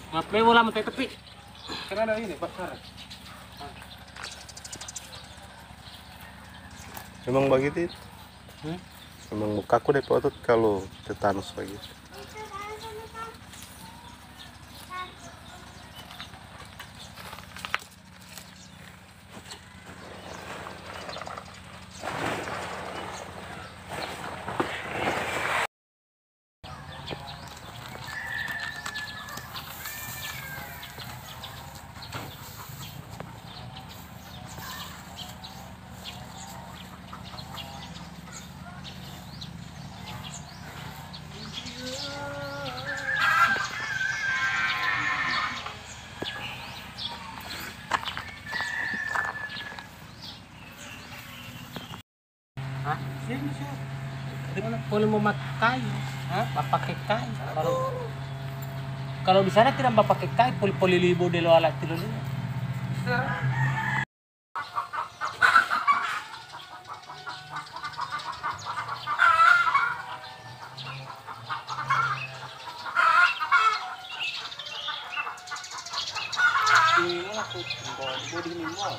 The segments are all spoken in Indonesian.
Ngapain bola mau tepi? Karena ada ini pasar. Memang begitu. Hmm? Memang mukaku deh otot kalau tetanus begitu. Hah? Sini sih. Dengan boleh memakai kayu. Hah? Pakai kayu. Kalau di sana tidak pakai kayu, poli-poli libo de lo alat tilo dulu. Ini aku body minimal.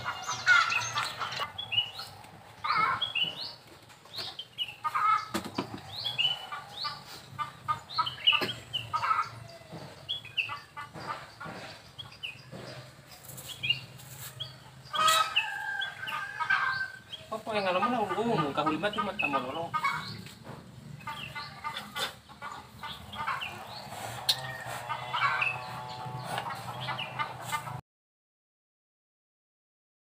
Apa yang alam mana? Kahul mati mata malolo.